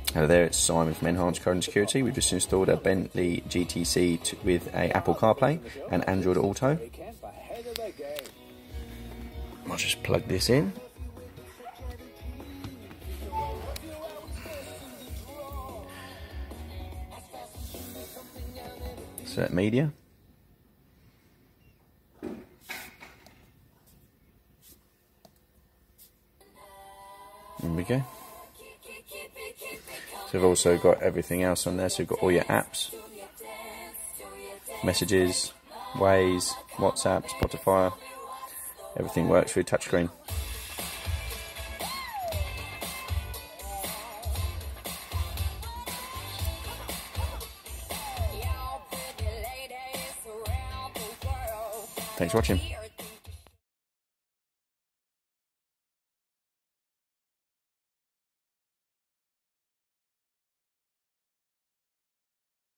Hello there, it's Simon from Enhanced Car and Security. We've just installed a Bentley GTC with a Apple CarPlay and Android Auto. I'll just plug this in. Select media. There we go. So we've also got everything else on there. So we've got all your apps, messages, Waze, WhatsApp, Spotify. Everything works through touchscreen. Thanks for watching.